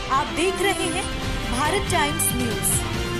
आप देख रहे हैं Bharat Times news.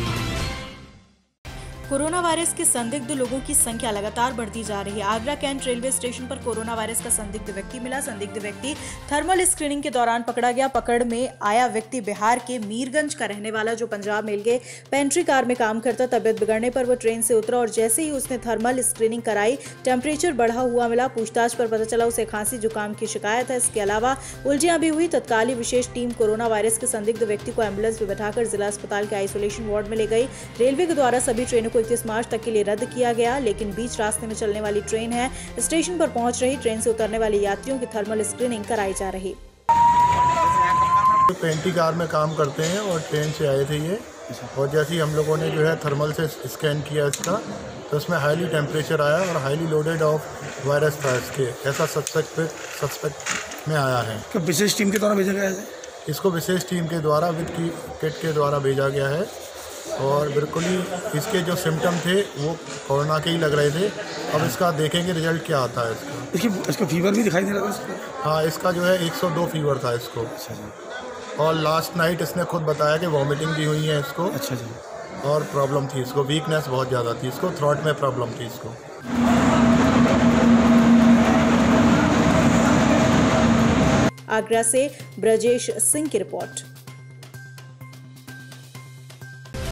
Coronavirus के संदिग्ध लोगों की संख्या लगातार बढ़ती जा रही है। आगरा कैंट रेलवे स्टेशन पर कोरोना वायरस का संदिग्ध व्यक्ति मिला। संदिग्ध व्यक्ति थर्मल स्क्रीनिंग के दौरान पकड़ा गया। पकड़ में आया व्यक्ति बिहार के मीरगंज का रहने वाला, जो पंजाब मेल के पेंट्री कार में काम करता। तबियत बिगड़ने पर वो ट्रेन से उतरा और जैसे ही उसने थर्मल स्क्रीनिंग कराई, टेम्परेचर बढ़ा हुआ मिला। पूछताछ पर पता चला उसे खांसी जुकाम की शिकायत है। इसके अलावा उल्टियां भी हुई। तत्काल ही विशेष टीम कोरोना वायरस के संदिग्ध व्यक्ति को एम्बुलेंस में बैठाकर जिला अस्पताल के आइसोलेशन वार्ड में ले गई। रेलवे के द्वारा सभी ट्रेनों को 31 मार्च तक के लिए रद्द किया गया, लेकिन बीच रास्ते में चलने वाली ट्रेन है। स्टेशन पर पहुंच रही ट्रेन से उतरने वाले यात्रियों की थर्मल स्क्रीनिंग कराई जा रही। पेंटी कार में काम करते हैं और ट्रेन से आए थे ये, और जैसे ही हम लोगों ने जो है थर्मल से स्कैन किया इसका, तो उसमें हाईली टेम्परेचर आया और हाईली लोडेड ऑफ वायरस था इसके, ऐसा सस्पेक्ट में आया है। तो विशेष टीम के द्वारा भेजा गया है? इसको विशेष टीम के द्वारा विद की किट के द्वारा भेजा गया है, और बिल्कुल ही इसके जो सिम्टम थे वो कोरोना के ही लग रहे थे। अब इसका देखेंगे रिजल्ट क्या आता है इसका फीवर भी दिखाई दे रहा था? हाँ, इसका जो है 102 फीवर था इसको। अच्छा जी। और लास्ट नाइट इसने खुद बताया कि वॉमिटिंग भी हुई है इसको। अच्छा जी। और प्रॉब्लम थी इसको, वीकनेस बहुत ज़्यादा थी इसको, थ्रोट में प्रॉब्लम थी इसको। आगरा से ब्रजेश सिंह की रिपोर्ट।